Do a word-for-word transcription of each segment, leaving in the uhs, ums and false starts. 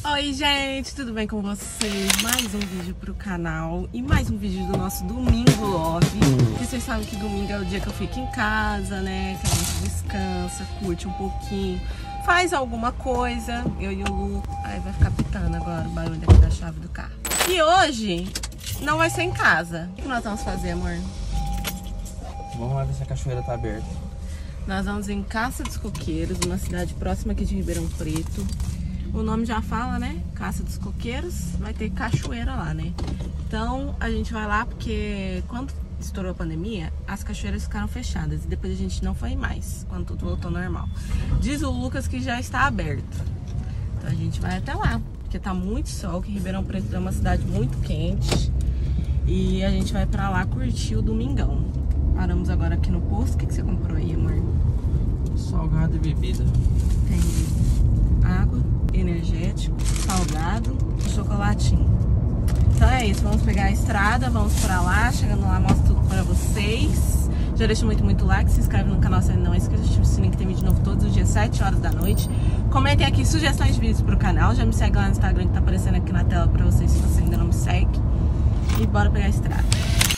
Oi gente, tudo bem com vocês? Mais um vídeo pro canal e mais um vídeo do nosso Domingo Love. E vocês sabem que domingo é o dia que eu fico em casa, né? Que a gente descansa, curte um pouquinho, faz alguma coisa. Eu e o Lu, aí vai ficar pitando agora o barulho aqui da chave do carro. E hoje não vai ser em casa. O que nós vamos fazer, amor? Vamos lá ver se a cachoeira tá aberta. Nós vamos em Caça dos Coqueiros, uma cidade próxima aqui de Ribeirão Preto. O nome já fala, né? Caça dos Coqueiros, vai ter cachoeira lá, né? Então a gente vai lá porque quando estourou a pandemia, as cachoeiras ficaram fechadas e depois a gente não foi mais, quando tudo voltou normal. Diz o Lucas que já está aberto. Então a gente vai até lá, porque tá muito sol, que Ribeirão Preto é uma cidade muito quente. E a gente vai pra lá curtir o domingão. Paramos agora aqui no posto. O que, que você comprou aí, amor? Salgado e bebida. Tem água, energético, salgado e chocolatinho. Então é isso, vamos pegar a estrada, vamos pra lá, chegando lá mostro tudo pra vocês. Já deixa muito, muito like, se inscreve no canal se ainda não é inscrito, ativa o sininho que tem vídeo novo todos os dias, sete horas da noite. Comentem aqui sugestões de vídeos pro canal, já me segue lá no Instagram que tá aparecendo aqui na tela pra vocês se você ainda não me segue. E bora pegar a estrada.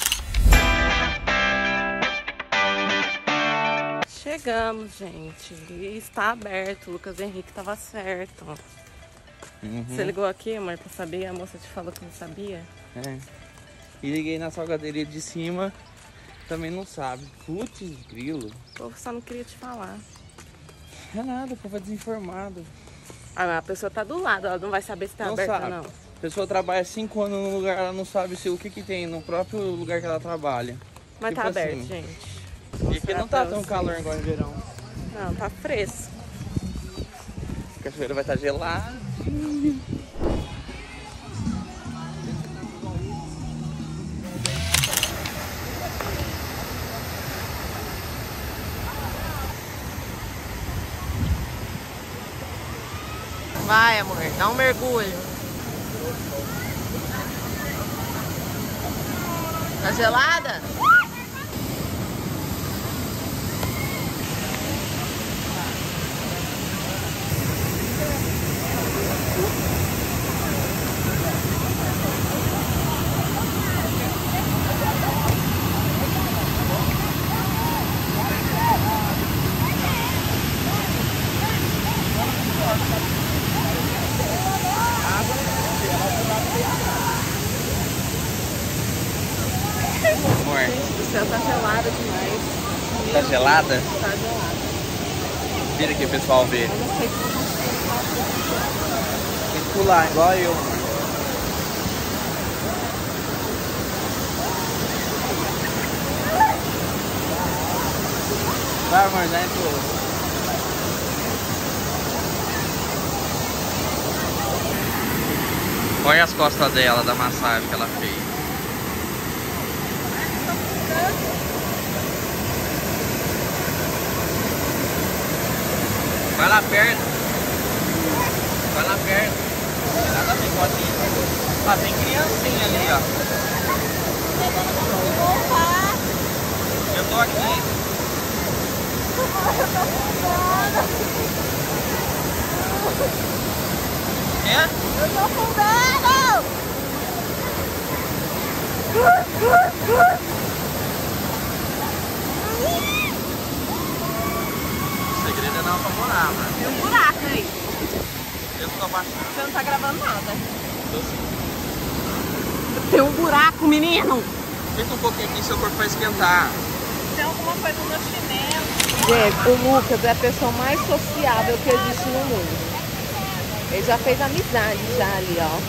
Chegamos, gente, e está aberto, o Lucas Henrique estava certo. Uhum. Você ligou aqui, amor, pra saber? A moça te falou que não sabia? É. E liguei na salgaderia de cima, também não sabe. Putz, grilo. O povo só não queria te falar. É nada, o povo é desinformado. Ah, a pessoa tá do lado, ela não vai saber se tá Não aberto sabe. ou não. A pessoa trabalha cinco anos num lugar, ela não sabe se, o que, que tem no próprio lugar que ela trabalha. Mas Tipo tá aberto, assim. gente. E aqui não tá tão calor igual em verão. Não, tá fresco. A cachoeira vai estar gelada. Vai, amor, dá um mergulho. Tá gelada? Amor, O céu tá gelado demais. tá gelada? Tá gelado. Vira aqui o pessoal ver. Eu não sei como Tem que pular, igual eu. Vai, amor, já entrou. Olha as costas dela, da massagem que ela fez. Vai lá perto. Vai lá perto. Nada a ver, pode ir. Ah, tem criancinha ali, ó. Eu tô aqui. É? Eu tô afundando! O segredo é não apamorar, mano. Tem um buraco aí. Eu tô abaixando. Você não tá gravando nada. Tô sim. Tem um buraco, menino. Fica um pouquinho aqui, seu corpo vai esquentar. Tem alguma coisa no chinelo. Gente, o Lucas é a pessoa mais sociável que existe no mundo. Ele já fez amizade já ali, ó.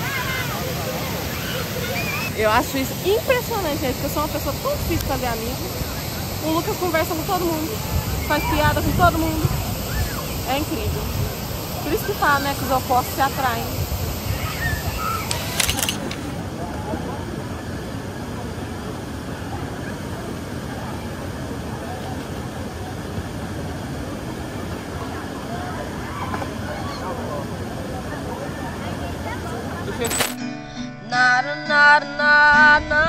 Eu acho isso impressionante, gente, porque eu sou uma pessoa tão difícil de fazer amigo. O Lucas conversa com todo mundo, faz piada com todo mundo. É incrível. Por isso que fala, né, que os opostos se atraem. Na na na na na.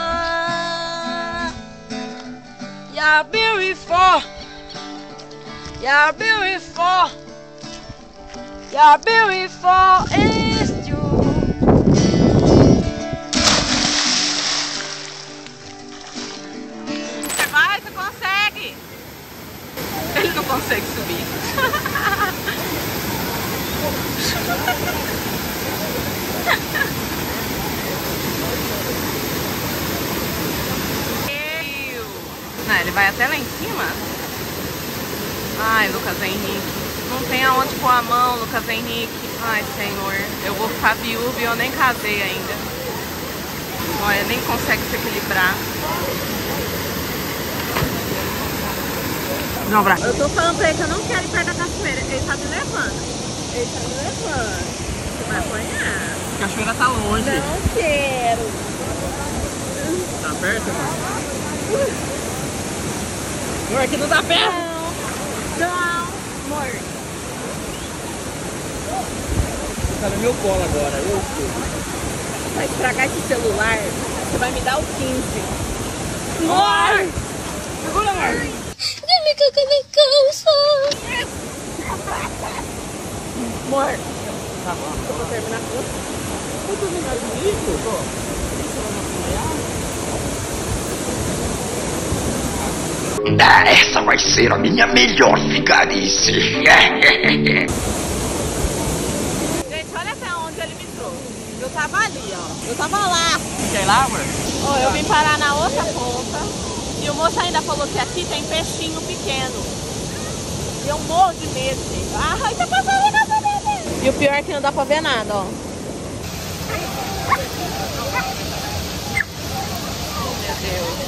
You're beautiful. You're beautiful. You're beautiful. Você vai, você consegue! Ele não consegue subir. Não, ele vai até lá em cima? Ai, Lucas Henrique. Não tem aonde pôr a mão, Lucas Henrique. Ai, Senhor. Eu vou ficar viúva e eu nem casei ainda. Olha, nem consegue se equilibrar. Não, Bra. Eu tô falando pra ele que eu não quero ir perto da cachoeira. Ele tá me levando. Ele tá me levando. Você vai apanhar. A cachoeira tá longe. Não quero. Tá perto, amor? Amor, aqui não dá perto. Não, não, amor. Tá no meu colo agora, eu sei. Vai estragar esse celular, você vai me dar o quinze. Amor! Segura, amor! Dime que eu me canso. Amor! Tá bom. Eu vou terminar com você. Eu tô ligado comigo, pô. Ah, essa vai ser a minha melhor vigarice. Gente, olha até onde ele me trouxe. Eu tava ali, ó. Eu tava lá. Quer ir lá, amor? Ó, eu vim parar na outra ponta. E o moço ainda falou que aqui tem peixinho pequeno. E eu morro de medo, gente. Ai, tá passando na casa dele. E o pior é que não dá pra ver nada, ó. Meu Deus.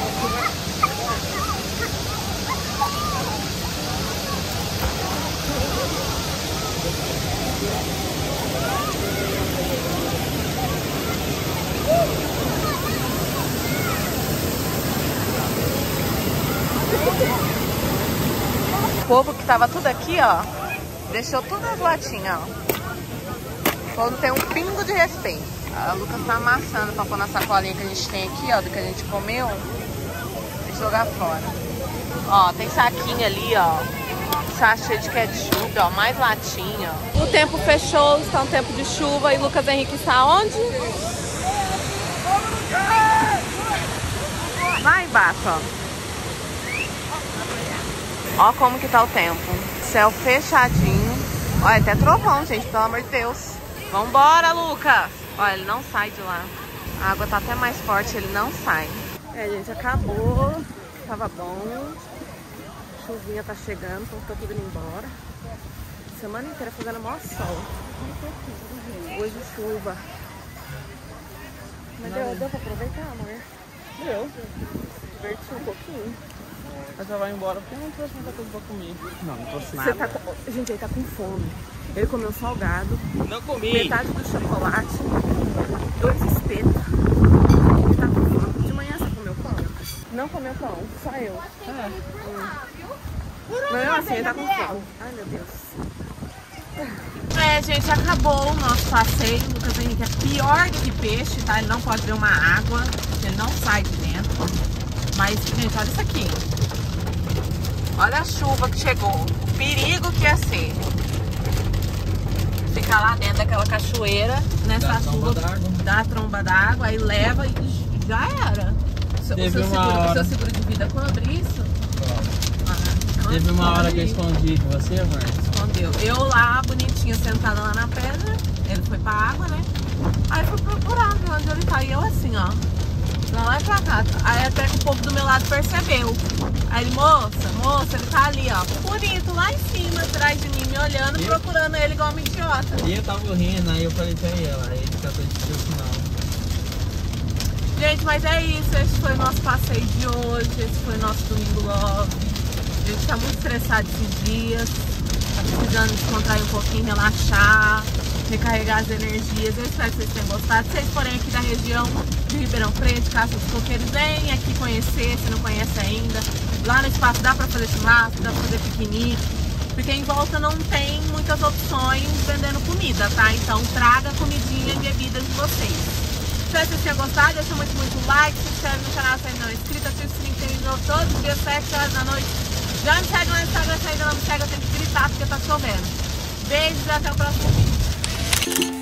O povo que tava tudo aqui, ó, deixou todas as latinhas, ó. O povo não tem um pingo de respeito. A Lucas tá amassando pra pôr na sacolinha que a gente tem aqui, ó, do que a gente comeu e jogar fora. Ó, tem saquinho ali, ó, sachê de ketchup, ó, mais latinha. O tempo fechou, está um tempo de chuva e Lucas Henrique está onde? Lá embaixo, ó. Ó como que tá o tempo. Céu fechadinho. Olha, até trovão, gente, pelo amor de Deus. Vambora, Lucas. Olha, ele não sai de lá. A água tá até mais forte, ele não sai. É, gente, acabou. Tava bom. Chuvinha tá chegando, então tá tudo indo embora. Semana inteira fazendo maior sol. Hoje chuva. Mas deu, deu pra aproveitar, amor? Eu. Divertir um pouquinho. Mas já vai embora porque eu não trouxe muita coisa pra comer. Não, não trouxe nada. Você tá com... Gente, ele tá com fome. Ele comeu salgado. Não comi. Metade do chocolate. Dois espetos. Ele tá com fome. De manhã você comeu pão? Não comeu pão, só eu. É. Hum. Não, assim, ele tá com fome. Ai, meu Deus. É, gente, acabou o nosso passeio. O Lucas Henrique é pior do que peixe, tá? Ele não pode ver uma água. Ele não sai de dentro. Mas, gente, olha isso aqui. Olha a chuva que chegou. O perigo que ia ser. Ficar lá dentro daquela cachoeira, nessa Dá chuva, dá a tromba d'água, aí leva e já era. O seu, o seu, seguro, o seu seguro de vida cobre isso? Ah, Teve uma hora que eu isso. escondi de você, amor? Escondeu. Eu lá, bonitinha, sentada lá na pedra. Ele foi pra água, né? Aí eu fui procurar ver onde ele tá. E eu assim, ó. Pra lá e pra cá. Aí até que o povo do meu lado percebeu. Aí ele, moça, moça, ele tá ali, ó. Bonito, lá em cima, atrás de mim, me olhando, e procurando ele igual uma idiota. E eu tava rindo, aí eu falei pra ela. Aí ele catou de o final. Gente, mas é isso. Esse foi o nosso passeio de hoje. Esse foi o nosso domingo love. A gente tá muito estressado esses dias. Tá precisando descontrair um pouquinho, relaxar, recarregar as energias. Eu espero que vocês tenham gostado. Se vocês forem aqui da região de Ribeirão Preto, Caça dos Coqueiros, vem aqui conhecer, se não conhece ainda. Lá no espaço dá pra fazer churrasco, dá pra fazer piquenique. Porque em volta não tem muitas opções vendendo comida, tá? Então traga comidinha e bebida de vocês. Espero que vocês tenham gostado. Deixa muito, muito like. Se inscreve no canal se ainda não é inscrito. Ativa o sininho que tem de novo todos os dias, sete horas da noite. Já me segue lá no Instagram, se ainda não me segue, eu tenho que gritar porque tá chovendo. Beijos e até o próximo vídeo.